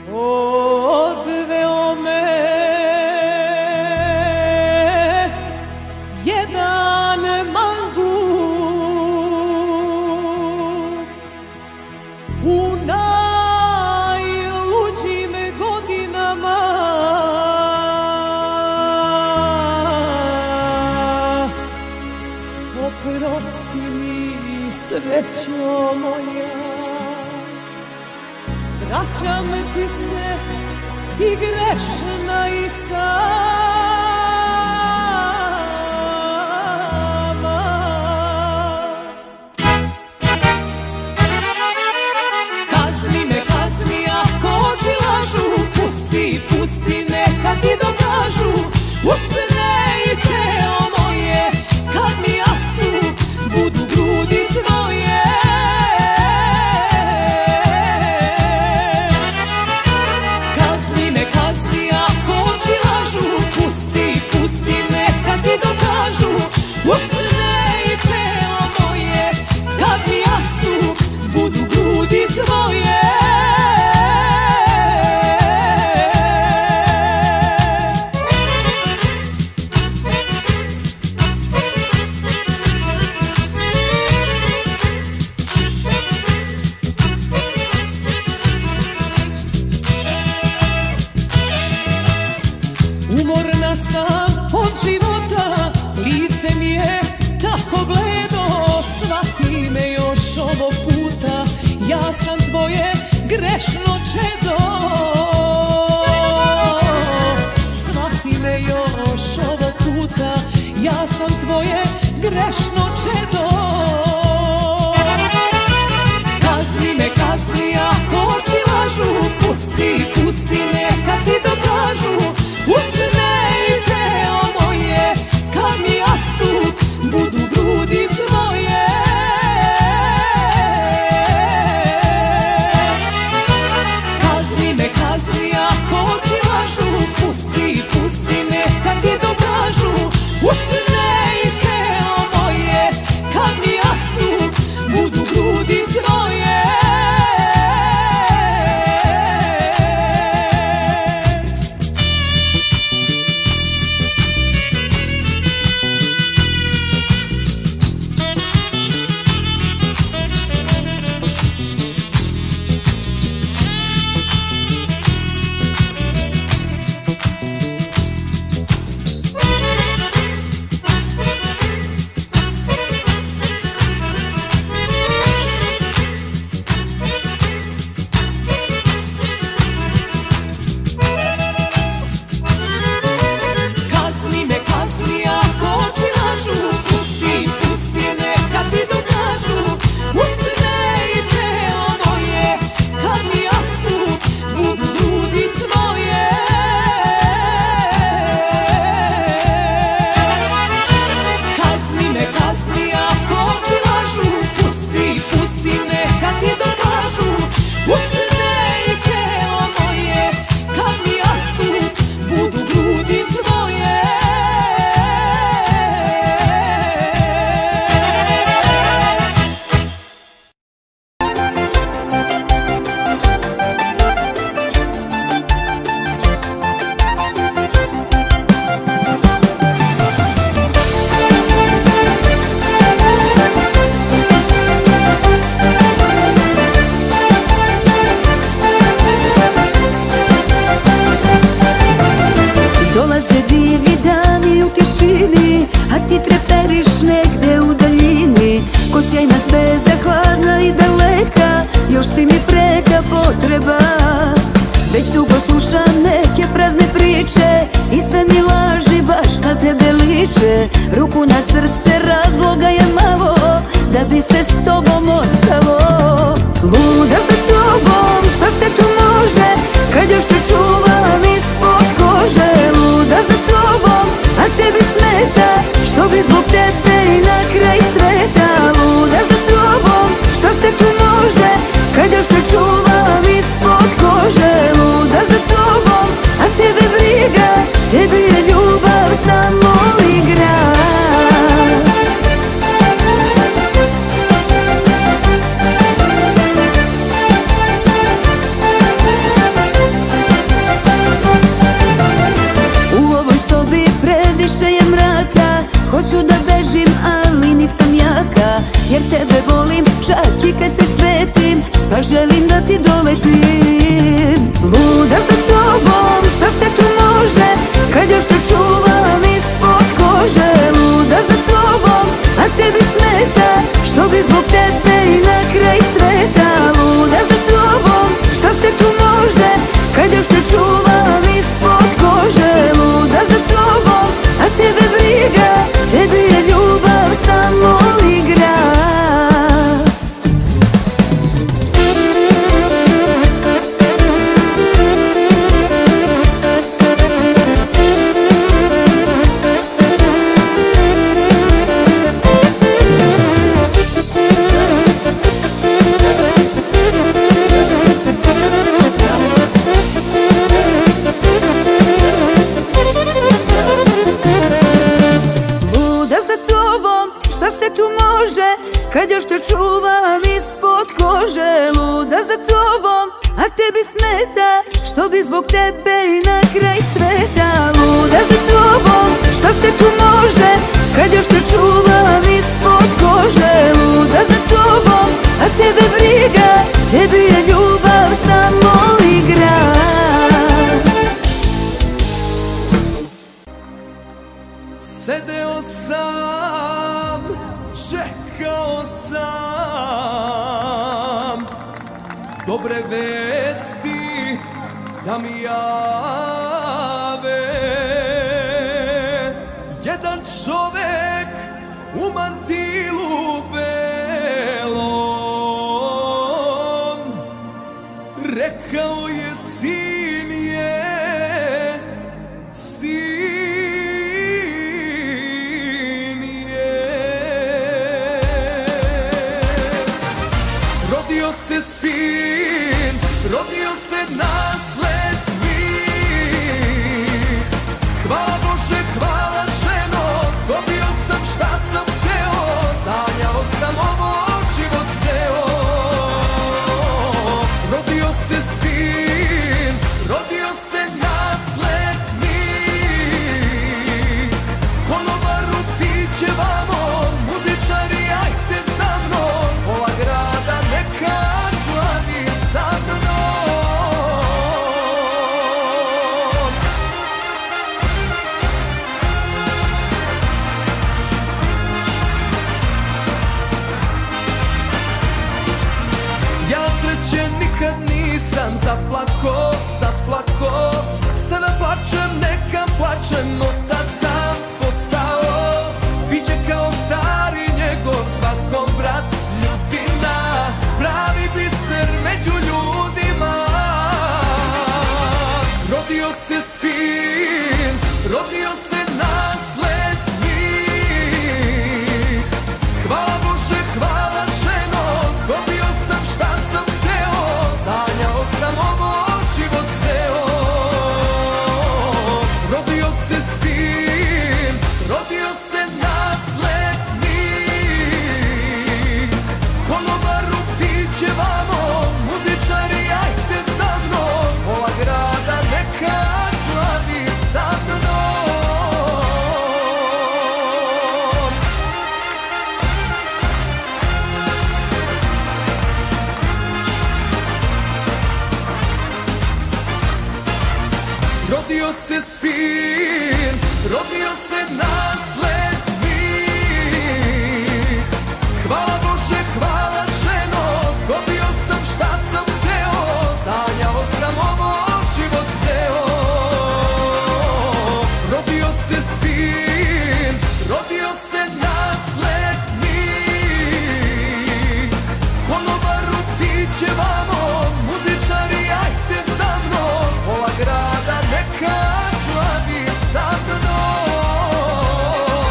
odveo me jedan mangup u najluđim godinama. Oprosti mi, srećo moja, vraćam ti se i grešna i sama. Kazni me, kazni ako oči lažu, pusti, pusti, neka ti dokažu. Usne i telo moje, kad mi jastu budu grudi tvoje. Kazni me, kazni ako oči lažu, pusti, pusti, neka ti dokažu. Usne i telo moje, kad mi jastu budu grudi tvoje. Umorna sam od života, lice mi je tako bledo. Svati me još ovog puta, ja sam tvoje grešno čedo. Svati me još ovog puta, ja sam tvoje grešno čedo. Kazni me, kazni ako oči lažu, pusti, pusti, neka ti dokažu. Usne i telo moje, kad mi jastuk budu grudi tvoje. Kazni me, kazni ako oči lažu, pusti, pusti, neka ti dokažu. Usne i telo moje, kad mi jastuk budu grudi tvoje. Već dugo slušam neke prazne priče i sve mi laži baš na tebe liče. Ruku na srce, razloga je malo da bi se s tobom ostalo. Luda za tobom, šta se tu može kad još te čuvam ispod kože. Luda za tobom, a tebi smeta što bi zbog tebe i na kraj sveta. Luda za tobom, šta se tu može kad još te čuvam ispod kože. Luda za tobom, a tebe briga, tebi je ljubav samo igra. pa želim da ti doletim. Luda za tobom, šta se tu može, kad još te čuvam ispod kože. Luda za tobom, a tebi smeta, što bi zbog tebe i na kraj sveta. Luda za tobom, šta se tu može, kad još te čuvam ispod kože. Luda za tobom, a tebe briga, tebi je ljubav samo igra. Kad još te čuvam ispod kože. Luda za tobom, a tebi smeta, što bi zbog tebe i na kraj sveta. Luda za tobom, šta se tu može, kad još te čuvam ispod kože. Luda za tobom, a tebe briga, tebi je ljubav samo igra. Sedeo sam, čekao sam dobre vesti da mi jave. Jedan čovek u mantilu belom rekao je sin je, rodio se sin, rodio se naslednik. Hvala Bože, hvala ženo, dobio sam šta sam hteo, sanjao sam ovo život ceo. Rodio se sin, rodio se naslednik. Konobaru piće vamo, muzičari ajte za mnom, pola grada neka slavi sa mnom. Ja od sreće nikad nisam zaplako, zaplako. Sada plačem, neka plačem, otac sam postao. Biće kao stari njegov, svakom brat ljutina, pravi biser među ljudima. Rodio se sin, rodio se naslednik. Hvala Bože, hvala ženo, dobio sam šta sam hteo, sanjao sam ovo život ceo. Rodio se sin, rodio se naslednik. Konobaru piće vamo, muzičari ajte za mnom, pola grada neka slavi sa mnom. Rodio se sin, rodio se naslednik. Hvala Bože, hvala ženo, dobio sam šta sam hteo, sanjao sam ovo život ceo. Rodio se sin, rodio se naslednik. Konobaru piće vamo, muzičari ajte za mnom, pola grada neka slavi sa mnom.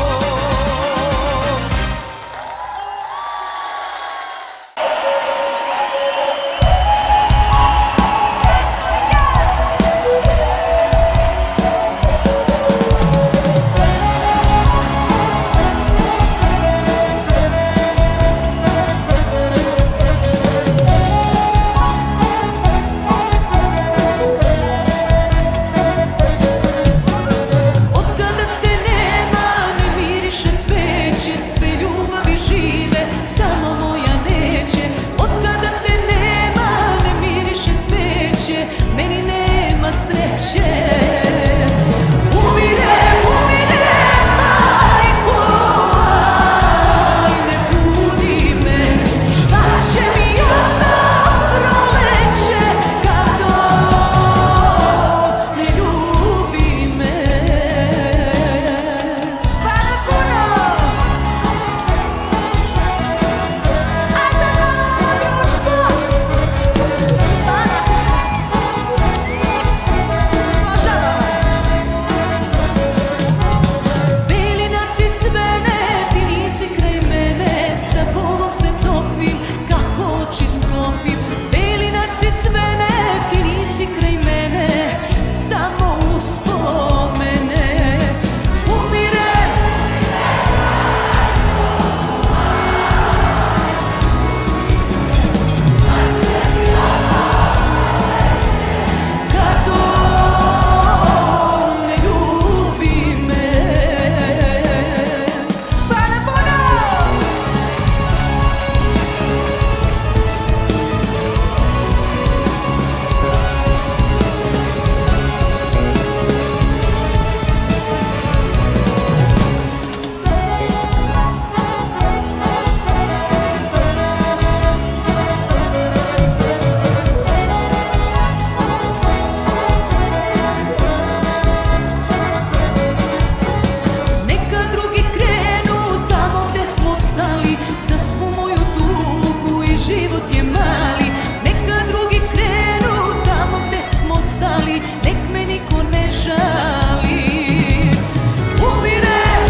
neće, meni nema sreće. Umirem, majko, aj ne budi me, šta će mi onda proleće kad on ne ljubi me. Hvala puno! A za novo društvo! Hvala! Obožavam vas! Belinac iz svene, ti nisi kraj mene, sa bolom se topim, kako oči sklopim. Belinac iz svene, ti nisi kraj mene, samo uspomene. Umirem, kad on ne ljubi me. Hvala puno! Neka drugi krenu tamo gde smo stali, za svu moju tugu i život je mali. Neka drugi krenu tamo gde smo stali, nek me niko ne žali. Umirem,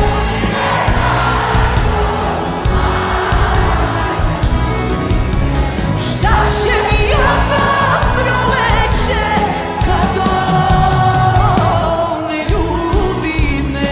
šta će mi onda proleće kad on ne ljubi me.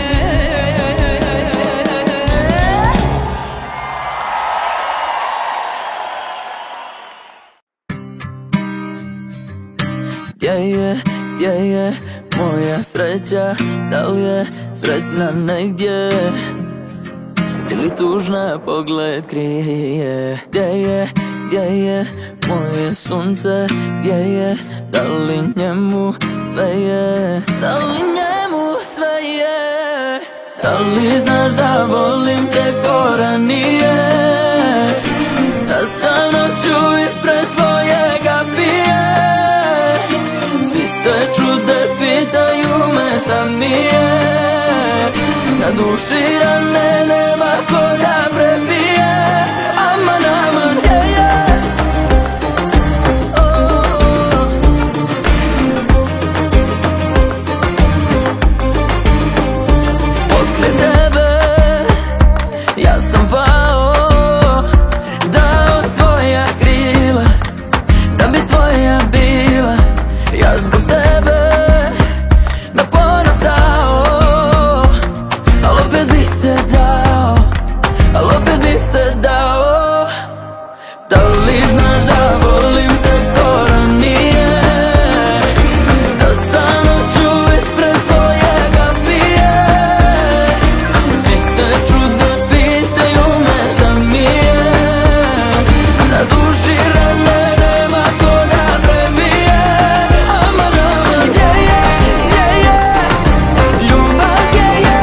Gdje je moja sreća? Da li je srećna negdje ili tužna pogled krije? Gdje je moje sunce? Gdje je, da li njemu sve je? Da li njemu sve je? Da li znaš da volim te ko ranije? Da sam noću ispred tvojega pije. Svi se čude, pitaju me šta mi je. Na duši rane nema ko da prebije. Aman, aman, Posle tebe ja sam pao, dao svoja krila da bi tvoja bila. Ja zbog tebe na ponos dao, al opet bih se dao, al opet bih se dao. Da li znaš da volim te ko ranije? Da sam noću ispred tvojega pije. Svi se čude, pitaju me šta mi je. Na duši rane nema ko da prebije. Aman, aman, gdje je ljubav, gdje je?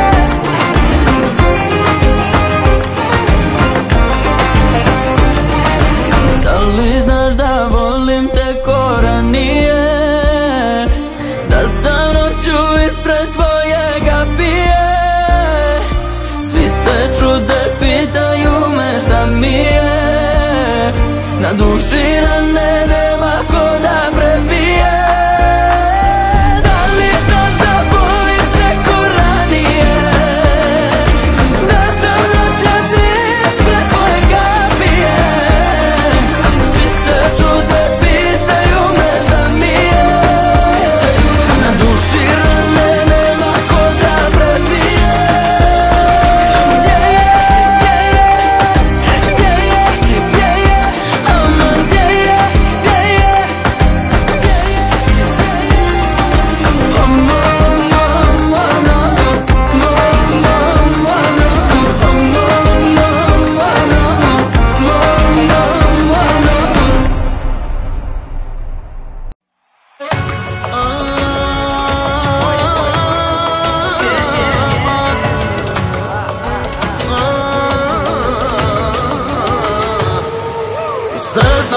Da li znaš da volim te ko ranije? Da sam noću ispred tvojega pije. Svi se čude, pitaju me šta mi je. Na duši rane nema ko da prebije. Da li znaš da volim te ko ranije? Da sam noćas ispred tvojega pije. Svi se čude, pitaju me šta mi je. Na duši rane nema ko da prebije. Gdje je, gdje je, gdje je, gdje je, aman, gdje je, gdje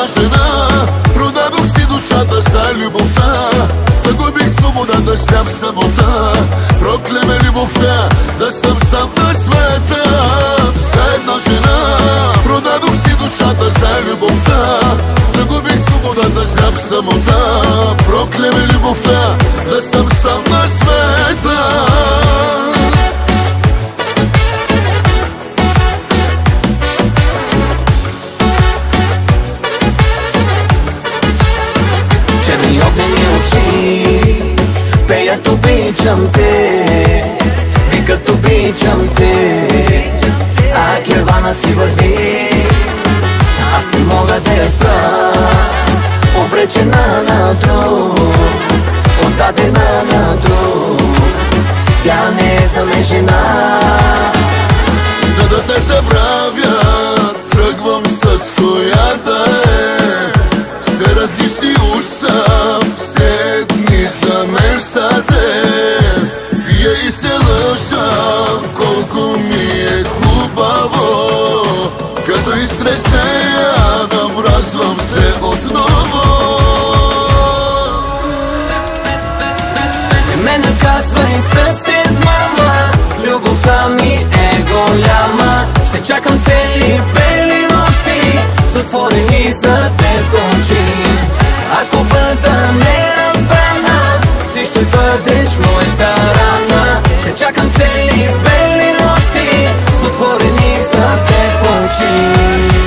жена. Продадох си душата за любовта, загубих свободата, сляп самота. Прокля ме любовта, да съм сам на света. За една жена продадох си душата за любовта, загубих свободата, сляп самота. Прокля ме любовта, да съм сам на света. Черни огнени очи пеят обичам те, викат обичам те, а кервана си върви. Аз не мога да я спра, обречена на друг, отдадена на друг. Тя не е за мен жена. За да те забравя, тръгвам с коя да е. Се различни уж съм, все дни за мен са те. Пия и се лъжа, колко ми е хубаво. Като изтреснея, намразвам се отново. Не ме наказвай с измама, любовта ми е голяма. Ще чакам цели бели нощи, затворени за теб очи. Ако бъда неразбрана, ти ще бъдеш моята рана. Ще чакам цели бели нощи, затворени за теб очи.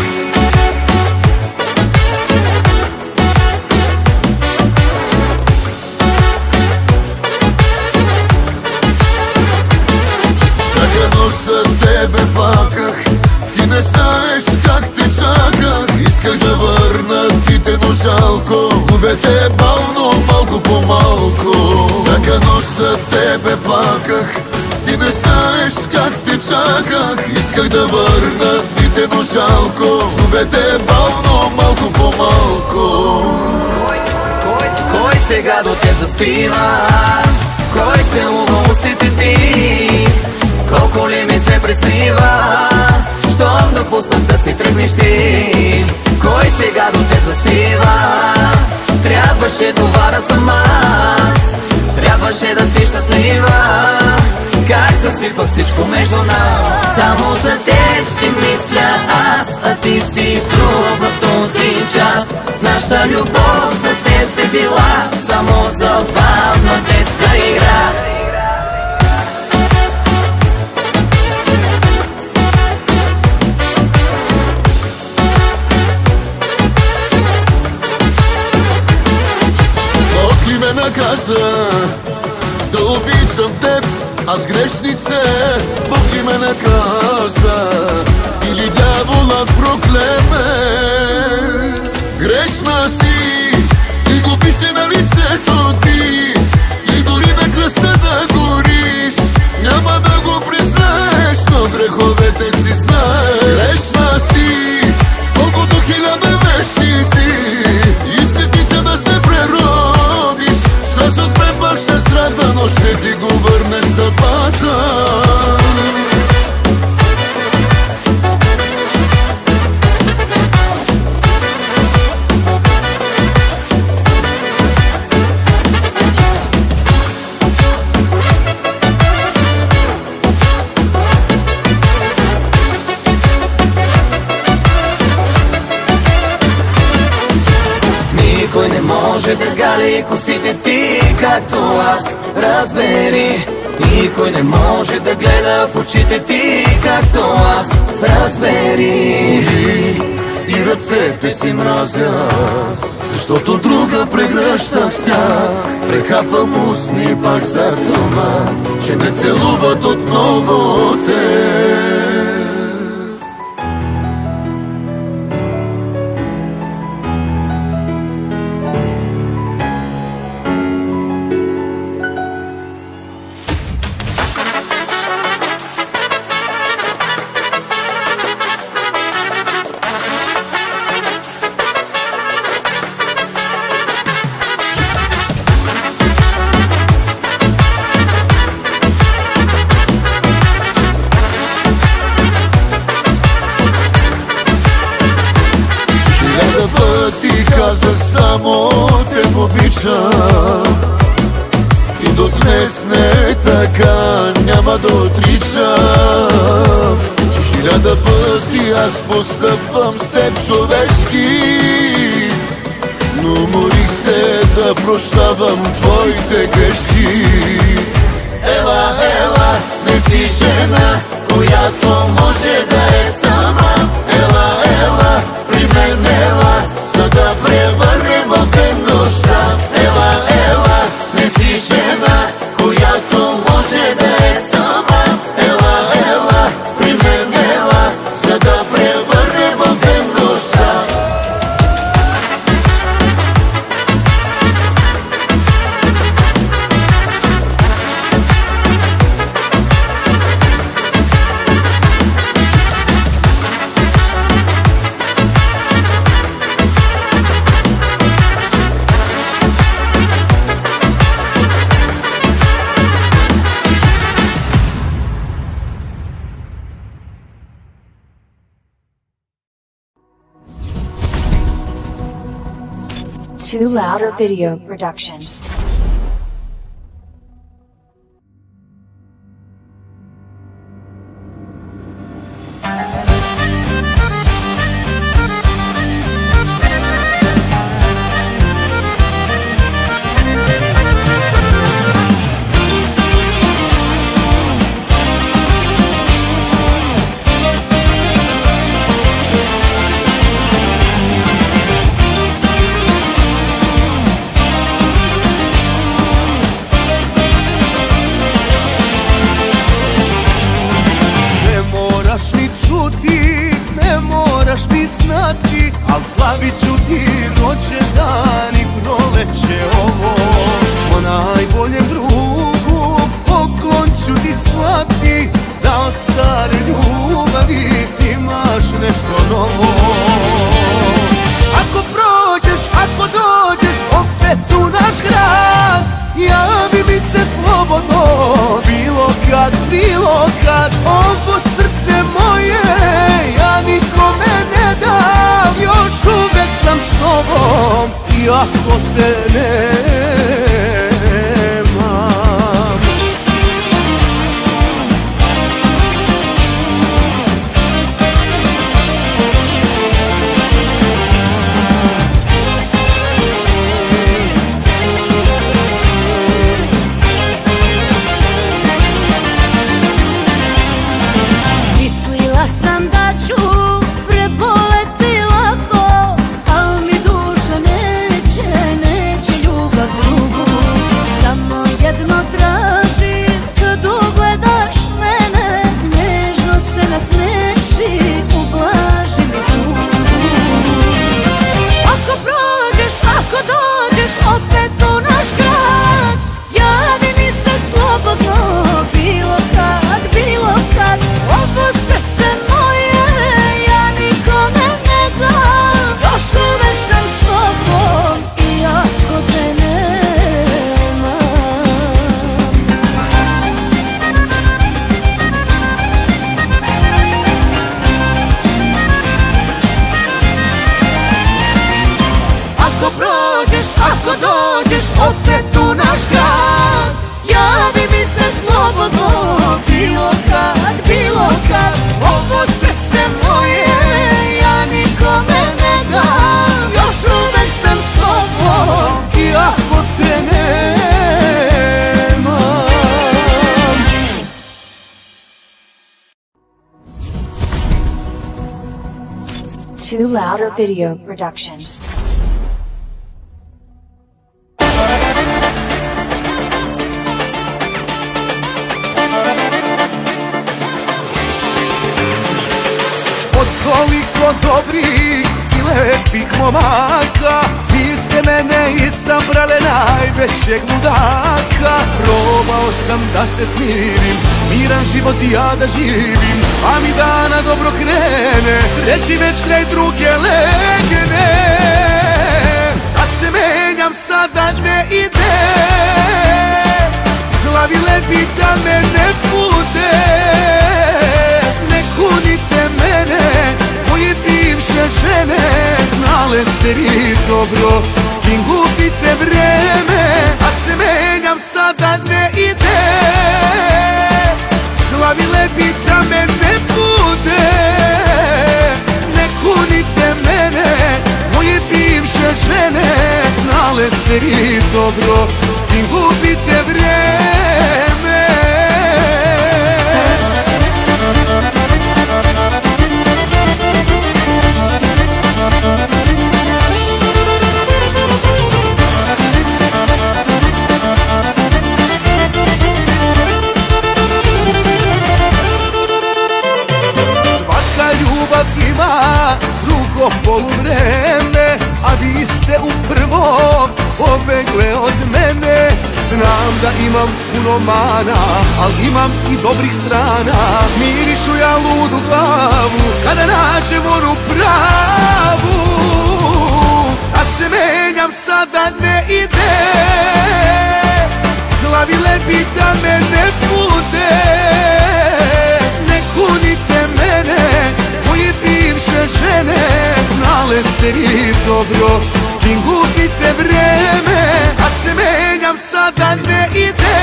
За тебе плаках, ти не знаеш как те чаках. Исках да върна ти те, но жалко, губете бавно, малко по малко. Всяка нощ за тебе плаках, ти не знаеш как те чаках. Исках да върна ти те, но жалко, губете бавно, малко по малко. Кой сега до теб заспива? Кой целува устите ти? Колко ли ми се приснива, щом допуснах да си тръгнеш ти? Кой сега до теб заспива? Трябваше това да съм аз, трябваше да си щастлива. Как засипах всичко между нас? Само за теб си мисля аз, а ти си друг в този час. Нашата любов за теб е била само забавна детска игра. Наказа да обичам теб, аз грешнице, Бог ли ме наказа или дяволът проклеме. Грешна си и го пише на лицето ти, и дори на кръста да гориш, няма да го признаеш, но греховете си знаеш. Грешна си, колкото 1000 вещици, и светица да се преродиш. С от препак ще страда, но ще ти го върне съдбата. Никой не може да гали косите ти, както аз, разбери. Никой не може да гледа в очите ти, както аз, разбери. И ръцете си мразя, защото друга прегръщах с тях. Прехапвам устни пак за това, че ме целуват отново те. отричам и до днес не е така, няма да отричам. Хиляда пъти аз постъпвам с теб човешки, но уморих се да прощавам твоите грешки. Ела, ела, не си жена, която може да е сама. Ела, ела, при мен ела, за да превърнем в ден нощта. Ела, ела, не си жена, която може да е сама. Ела, ела, при мен ела, за да превърнем в ден нощта. Too Louder Video Production. Al slavit ću ti rođendan i proleće ovo. O najboljem drugu poklon ću ti slati, da od stare ljubavi imaš nešto novo. Ako prođeš, ako dođeš opet u naš grad, javi mi se slobodno, bilo kad, ovo srce moje ja nikome ne dam. Još uvek sam s tobom, iako te nemam. Mislila sam da ću preboleti lako, al mi duša neće ljubav drugu. Samo jedno tražim, kad ugledaš mene, nežno se nasmeši, ublaži mi tugu. Ako prođeš, ako dođeš opet u naš grad, javi mi se slobodno, bilo kad, ovo srce moje ja nikome ne dam. Još uvek sam s tobom, iako te nemam. Ako prođeš, ako dođeš opet u naš grad, javi mi se slobodno, bilo kad, ovo srce moje ja nikome ne dam. Još uvek sam s tobom, Iako te nemam. Too Louder Video Production. Od toliko dobrih i lepih momaka, vi ste mene izabrale najvećeg ludaka. Probao sam da se smirim, miran život i ja da živim, a mi dana dobro krene, treći već kraj druge legene. Da se menjam sada ne ide, zlavile bi da me ne bude. Ne kunite mene, moje bivše žene, znale ste vi dobro, s kim gubite vreme. sada ne ide. Slavile bi da me ne bude. Ne kunite mene, moje bivše žene. Znale ste vi dobro s kim gubite vreme. Ima drugo poluvreme, a vi ste u prvom pobegle od mene. Znam da imam puno mana, al imam i dobrih strana. Smirit ću ja ludu glavu kada nađem onu pravu. Da se menjam sada ne ide. Slavile bi da me ne bude. Ne kunite mene, moje bivše žene. Znale ste vi dobro s kim gubite vreme. A se menjam sada ne ide.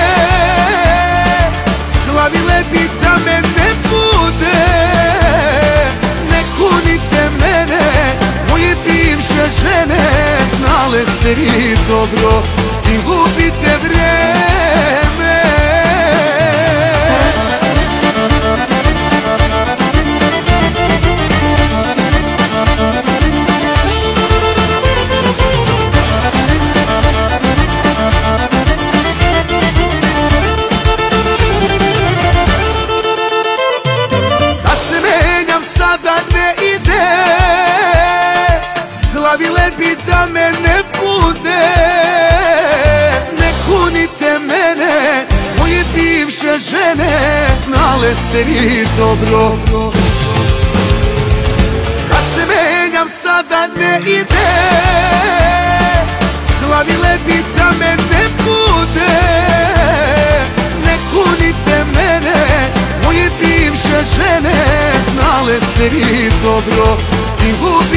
Slavile bi da me ne bude. Ne kunite mene, moje bivše žene. Znale ste vi dobro s kim gubite vreme. Slavile bi da me ne bude. Ne kunite mene, moje bivše žene. Znale ste vi dobro da se menjam sada ne ide. Slavile bi da me ne bude. Ne kunite mene, moje bivše žene. Znale ste vi dobro s kim gubite